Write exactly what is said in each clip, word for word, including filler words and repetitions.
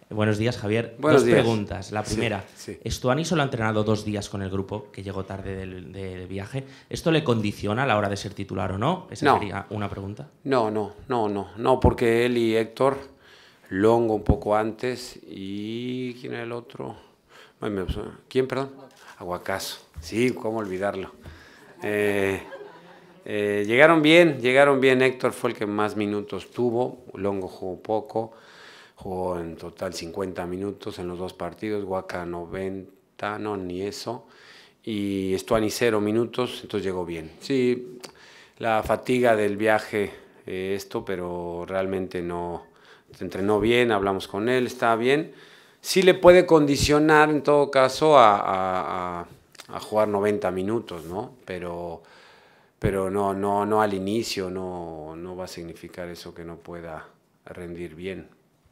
Buenos días, Javier. Buenos dos días. preguntas. La primera, sí, sí. Stuani solo ha entrenado dos días con el grupo, que llegó tarde del, del viaje. ¿Esto le condiciona a la hora de ser titular o no? Esa No. sería una pregunta. No, no, no, no, no, porque él y Héctor, Longo un poco antes y... ¿quién era el otro? ¿Quién, perdón? Aguacazo. Sí, cómo olvidarlo. Eh, eh, llegaron bien, llegaron bien. Héctor fue el que más minutos tuvo, Longo jugó poco, jugó en total cincuenta minutos en los dos partidos, Guaca noventa, no, ni eso, y Stuani cero minutos, entonces llegó bien. Sí, la fatiga del viaje, eh, esto, pero realmente no, se entrenó bien, hablamos con él, está bien. Sí le puede condicionar en todo caso a, a, a, a jugar noventa minutos, ¿no? Pero, pero no, no, no al inicio, no, no va a significar eso que no pueda rendir bien.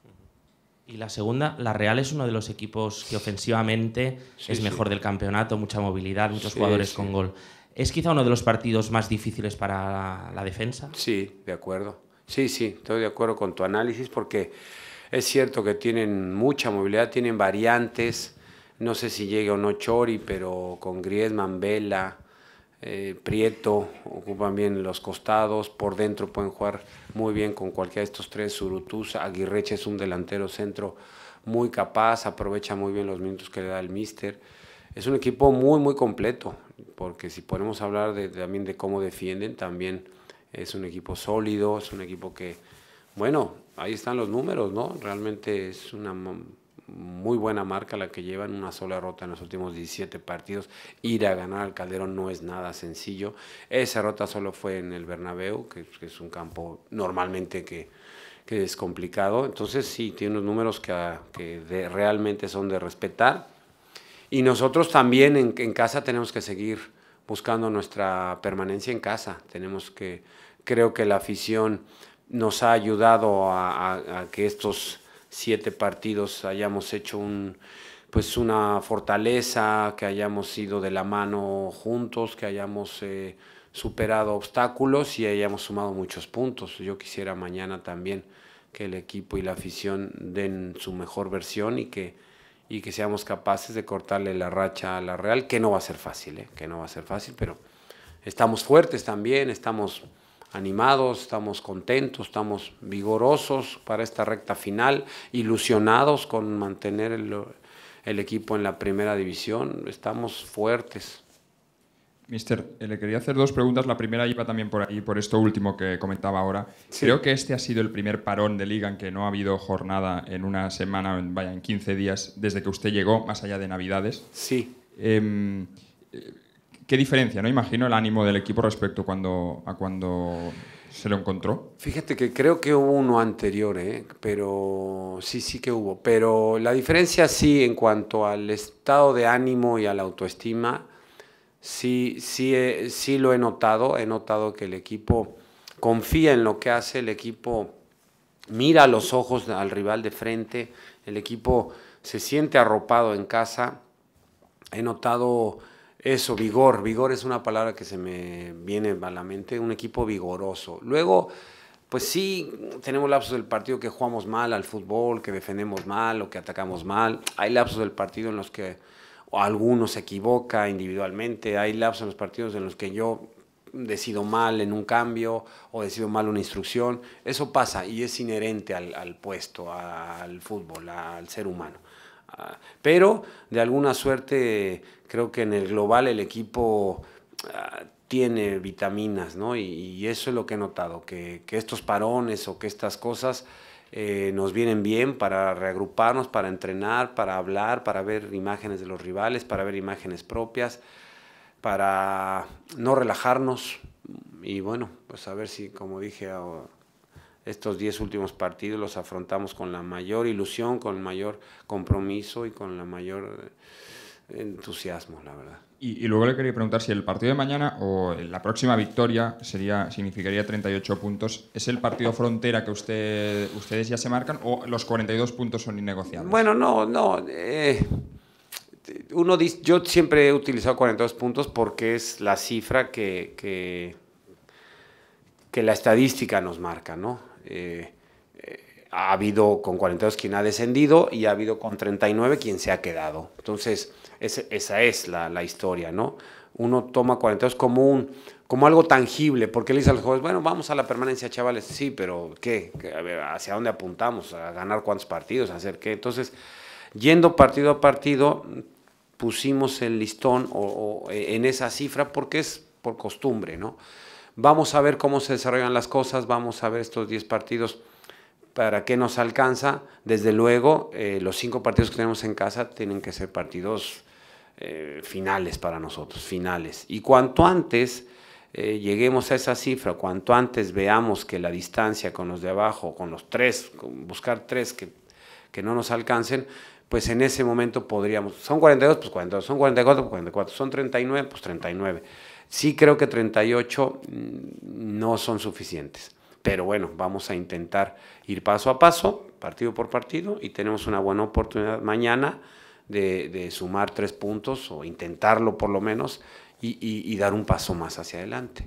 Y la segunda, la Real es uno de los equipos que ofensivamente Sí, es sí. mejor del campeonato, mucha movilidad, muchos Sí, jugadores sí. con gol. ¿Es quizá uno de los partidos más difíciles para la, la defensa? Sí, de acuerdo. Sí, sí, estoy de acuerdo con tu análisis porque es cierto que tienen mucha movilidad, tienen variantes. No sé si llegue o no Chori, pero con Griezmann, Vela, eh, Prieto, ocupan bien los costados. Por dentro pueden jugar muy bien con cualquiera de estos tres. Zurutuza, Aguirreche es un delantero centro muy capaz, aprovecha muy bien los minutos que le da el míster. Es un equipo muy, muy completo, porque si podemos hablar de, de, también de cómo defienden, también es un equipo sólido, es un equipo que, bueno, ahí están los números, ¿no? Realmente es una muy buena marca la que llevan, una sola rota en los últimos diecisiete partidos. Ir a ganar al Calderón no es nada sencillo. Esa rota solo fue en el Bernabéu, que, que es un campo normalmente que, que es complicado. Entonces sí, tiene unos números que, que de, realmente son de respetar. Y nosotros también en, en casa tenemos que seguir buscando nuestra permanencia en casa. Tenemos que, creo que la afición nos ha ayudado a, a, a que estos siete partidos hayamos hecho un, pues una fortaleza, que hayamos ido de la mano juntos, que hayamos eh, superado obstáculos y hayamos sumado muchos puntos. Yo quisiera mañana también que el equipo y la afición den su mejor versión y que y que seamos capaces de cortarle la racha a la Real, que no va a ser fácil, ¿eh? que no va a ser fácil, pero estamos fuertes también, estamos animados, estamos contentos, estamos vigorosos para esta recta final, ilusionados con mantener el, el equipo en la primera división, estamos fuertes. Mister, eh, le quería hacer dos preguntas. La primera iba también por ahí, por esto último que comentaba ahora. Sí. Creo que este ha sido el primer parón de Liga en que no ha habido jornada en una semana, en, vaya, en quince días, desde que usted llegó, más allá de Navidades. Sí. Eh, ¿Qué diferencia, no? Imagino el ánimo del equipo respecto cuando, a cuando se lo encontró. Fíjate que creo que hubo uno anterior, ¿eh? pero sí, sí que hubo. Pero la diferencia sí en cuanto al estado de ánimo y a la autoestima, Sí, sí, sí lo he notado, he notado que el equipo confía en lo que hace, el equipo mira a los ojos al rival de frente, el equipo se siente arropado en casa, he notado eso, vigor, vigor es una palabra que se me viene a la mente, un equipo vigoroso. Luego, pues sí, tenemos lapsos del partido que jugamos mal al fútbol, que defendemos mal o que atacamos mal, hay lapsos del partido en los que o alguno se equivoca individualmente, hay lapsos en los partidos en los que yo decido mal en un cambio o decido mal una instrucción, eso pasa y es inherente al, al puesto, al fútbol, al ser humano. Uh, pero de alguna suerte creo que en el global el equipo uh, tiene vitaminas, ¿no? Y, y eso es lo que he notado, que, que estos parones o que estas cosas Eh, nos vienen bien para reagruparnos, para entrenar, para hablar, para ver imágenes de los rivales, para ver imágenes propias, para no relajarnos y bueno, pues a ver si, como dije, estos diez últimos partidos los afrontamos con la mayor ilusión, con el mayor compromiso y con la mayor entusiasmo, la verdad. Y, y luego le quería preguntar si el partido de mañana o la próxima victoria sería, significaría treinta y ocho puntos. ¿Es el partido frontera que usted, ustedes ya se marcan o los cuarenta y dos puntos son innegociables? Bueno, no, no. Eh, uno dice, yo siempre he utilizado cuarenta y dos puntos porque es la cifra que, que, que la estadística nos marca, ¿no? Eh, eh, ha habido con cuarenta y dos quien ha descendido y ha habido con treinta y nueve quien se ha quedado. Entonces, ese, esa es la, la historia, ¿no? Uno toma cuarenta y dos como, un, como algo tangible, porque le dice a los jóvenes, bueno, vamos a la permanencia, chavales. Sí, pero ¿qué? A ver, ¿hacia dónde apuntamos? ¿A ganar cuántos partidos? ¿A hacer qué? Entonces, yendo partido a partido, pusimos el listón o, o en esa cifra porque es por costumbre, ¿no? Vamos a ver cómo se desarrollan las cosas, vamos a ver estos diez partidos, para qué nos alcanza. Desde luego, eh, los cinco partidos que tenemos en casa tienen que ser partidos eh, finales para nosotros, finales. Y cuanto antes eh, lleguemos a esa cifra, cuanto antes veamos que la distancia con los de abajo, con los tres, con buscar tres que, que no nos alcancen, pues en ese momento podríamos, son cuarenta y dos, pues cuarenta y dos, son cuarenta y cuatro, pues cuarenta y cuatro, son treinta y nueve, pues treinta y nueve. Sí creo que treinta y ocho no son suficientes, pero bueno, vamos a intentar ir paso a paso, partido por partido, y tenemos una buena oportunidad mañana de, de sumar tres puntos, o intentarlo por lo menos, y, y, y dar un paso más hacia adelante.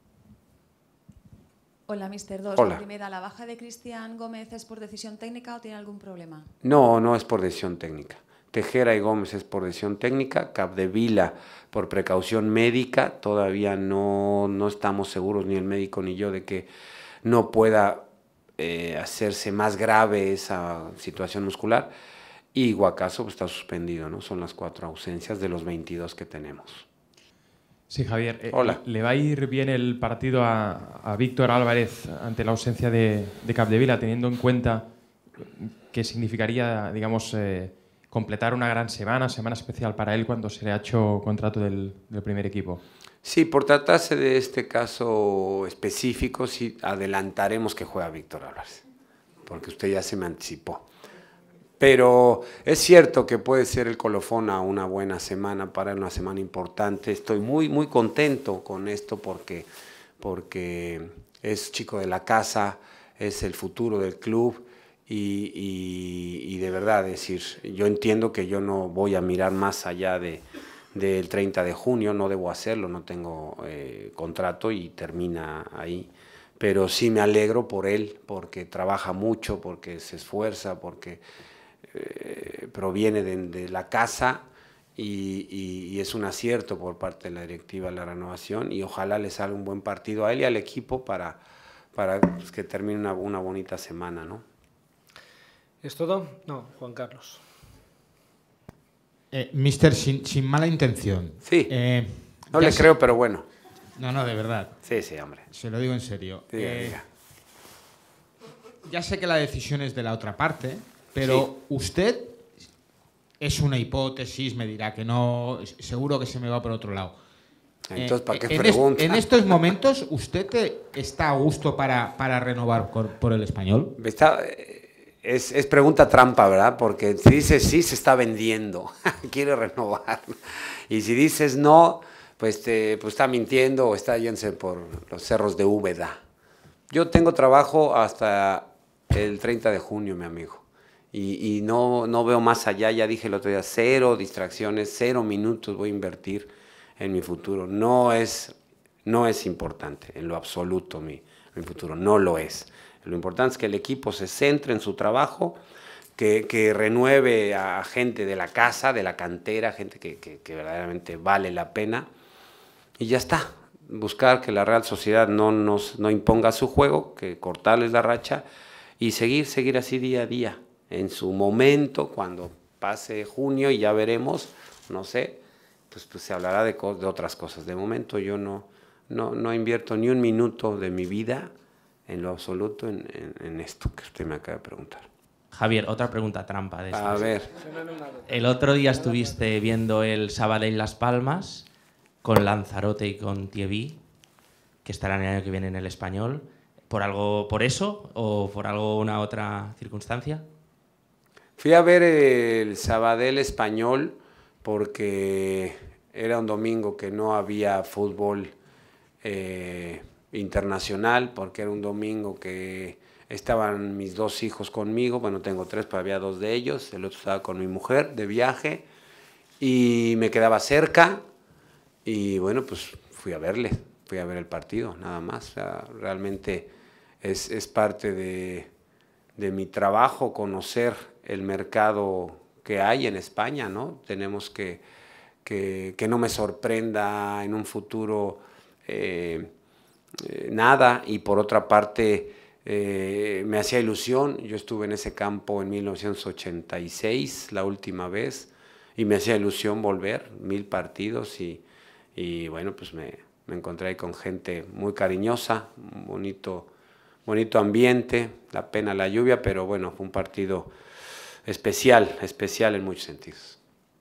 Hola, mister Dos. Hola. La primera, ¿la baja de Cristian Gómez es por decisión técnica o tiene algún problema? No, no es por decisión técnica. Tejera y Gómez es por decisión técnica, Capdevila por precaución médica, todavía no, no estamos seguros ni el médico ni yo de que no pueda eh, hacerse más grave esa situación muscular, y Guacaso pues, está suspendido, ¿no? Son las cuatro ausencias de los veintidós que tenemos. Sí, Javier. Eh, Hola. ¿Le va a ir bien el partido a, a Víctor Álvarez ante la ausencia de, de Capdevila, teniendo en cuenta que significaría, digamos, eh, completar una gran semana, semana especial para él cuando se le ha hecho contrato del, del primer equipo? Sí, por tratarse de este caso específico, sí adelantaremos que juega Víctor Álvarez, porque usted ya se me anticipó. Pero es cierto que puede ser el colofón a una buena semana, para una semana importante. Estoy muy, muy contento con esto porque, porque es chico de la casa, es el futuro del club y, y, y de verdad, decir, yo entiendo que yo no voy a mirar más allá de, del treinta de junio, no debo hacerlo, no tengo eh, contrato y termina ahí. Pero sí me alegro por él, porque trabaja mucho, porque se esfuerza, porque eh, proviene de, de la casa y, y, y es un acierto por parte de la directiva la renovación, y ojalá le salga un buen partido a él y al equipo para, para pues, que termine una, una bonita semana, ¿no? ¿Es todo? No, Juan Carlos. Eh, mister, sin, sin mala intención. Sí, Eh, no ya le sé- creo, pero bueno. No, no, de verdad. Sí, sí, hombre. Se lo digo en serio. Diga, Eh, diga. Ya sé que la decisión es de la otra parte, pero usted es una hipótesis, me dirá que no, seguro que se me va por otro lado. Entonces, ¿para qué en pregunta? en estos momentos, ¿usted eh, está a gusto para, para renovar por, por el Español? Está, es, es pregunta trampa, ¿verdad? Porque si dices sí, se está vendiendo, quiere renovar. Y si dices no, pues, te, pues está mintiendo o está yéndose por los cerros de Úbeda. Yo tengo trabajo hasta el treinta de junio, mi amigo. Y, y no, no veo más allá, ya dije el otro día, cero distracciones, cero minutos voy a invertir en mi futuro. No es, no es importante en lo absoluto mi, mi futuro, no lo es. Lo importante es que el equipo se centre en su trabajo, que, que renueve a gente de la casa, de la cantera, gente que, que, que verdaderamente vale la pena, y ya está. Buscar que la Real Sociedad no nos no imponga su juego, que cortarles la racha y seguir, seguir así día a día. En su momento, cuando pase junio y ya veremos, no sé, pues, pues se hablará de, de otras cosas. De momento yo no, no, no invierto ni un minuto de mi vida en lo absoluto en, en, en esto que usted me acaba de preguntar. Javier, otra pregunta trampa de A estas. ver, El otro día estuviste viendo el Sabadell Las Palmas con Lanzarote y con Thierry, que estarán el año que viene en el Español. ¿Por algo, por eso o por alguna otra circunstancia? fui a ver el Sabadell Español porque era un domingo que no había fútbol eh, internacional, porque era un domingo que estaban mis dos hijos conmigo, bueno, tengo tres, pero había dos de ellos, el otro estaba con mi mujer de viaje y me quedaba cerca y bueno, pues fui a verle, fui a ver el partido, nada más. O sea, realmente es, es parte de, de mi trabajo conocer el mercado que hay en España, ¿no? Tenemos que, que, que no me sorprenda en un futuro eh, eh, nada, y por otra parte eh, me hacía ilusión. Yo estuve en ese campo en mil novecientos ochenta y seis la última vez y me hacía ilusión volver, mil partidos, y, y bueno, pues me, me encontré ahí con gente muy cariñosa, bonito, bonito ambiente, la pena la lluvia, pero bueno, fue un partido especial, especial en muchos sentidos.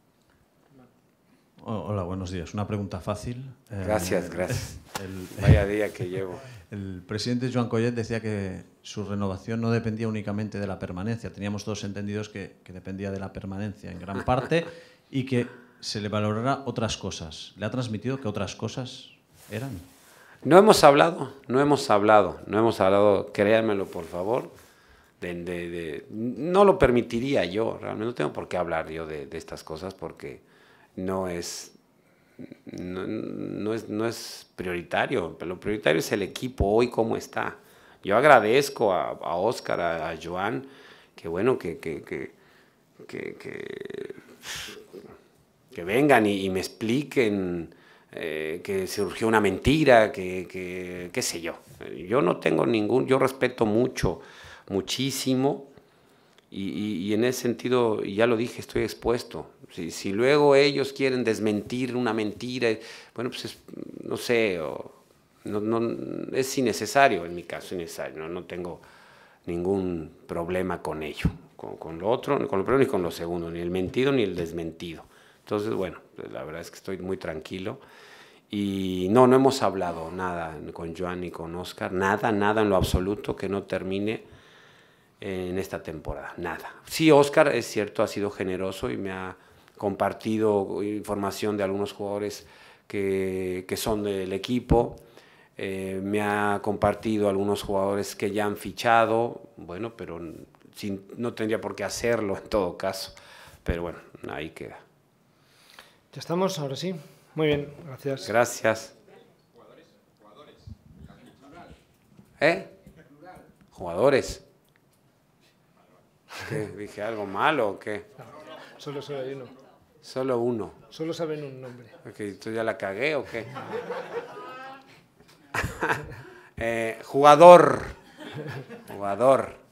Hola, buenos días. Una pregunta fácil. Gracias, gracias. El, Vaya día que llevo. El presidente Joan Collet decía que su renovación no dependía únicamente de la permanencia. Teníamos todos entendidos que, que dependía de la permanencia en gran parte y que se le valorará otras cosas. ¿Le ha transmitido que otras cosas eran? No hemos hablado, no hemos hablado, no hemos hablado, créanmelo por favor. De, de, de, no lo permitiría yo, realmente no tengo por qué hablar yo de, de estas cosas porque no es, no, no, es, no es prioritario. Lo prioritario es el equipo hoy, cómo está. Yo agradezco a, a Óscar, a, a Joan, que bueno, que, que, que, que, que, que vengan y, y me expliquen eh, que surgió una mentira, que, que qué sé yo. Yo no tengo ningún, yo respeto mucho, muchísimo, y, y, y en ese sentido, ya lo dije, estoy expuesto. Si, si luego ellos quieren desmentir una mentira, bueno, pues es, no sé, o, no, no, es innecesario, en mi caso, innecesario, no, no tengo ningún problema con ello, con, con lo otro, con lo primero ni con lo segundo, ni el mentido ni el desmentido. Entonces, bueno, la verdad es que estoy muy tranquilo. Y no, no hemos hablado nada con Joan ni con Óscar, nada, nada en lo absoluto que no termine en esta temporada, nada. Sí, Óscar, es cierto, ha sido generoso y me ha compartido información de algunos jugadores que, que son del equipo, eh, me ha compartido algunos jugadores que ya han fichado, bueno, pero sin, no tendría por qué hacerlo en todo caso, pero bueno, ahí queda. Ya estamos, ahora sí. Muy bien, gracias. Gracias. ¿Eh? Jugadores. ¿Qué? ¿Dije algo malo o qué? Solo, solo hay uno. Solo uno. Solo saben un nombre. Okay, ¿tú ya la cagué o qué? eh, jugador. Jugador.